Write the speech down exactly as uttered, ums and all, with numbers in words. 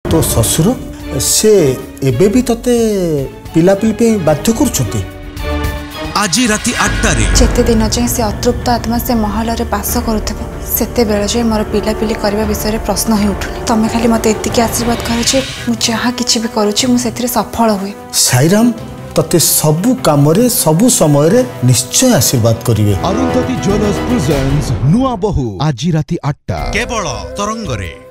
तो ससुर से एबे भी तते पिलापिली पे बाध्य करछथि। आज राति आठटारे जेते दिन जाए से अतृप्त आत्मा से महल रे बास करुथबो सेते बेल जाए मोर पिलापिली करबा विषय रे प्रश्न ही उठुनी। तमे खाली मते एतिकी आशीर्वाद करे जे मु जहा किछि भी करूछि मु सेथिरे सफल हुए। साईराम तते सबु काम रे सबु समय रे निश्चय आशीर्वाद करिवे। अरुंधति ज्वेलर्स प्रेजेंट्स नुआ बहु आज राति आठटा केवल तरंग रे।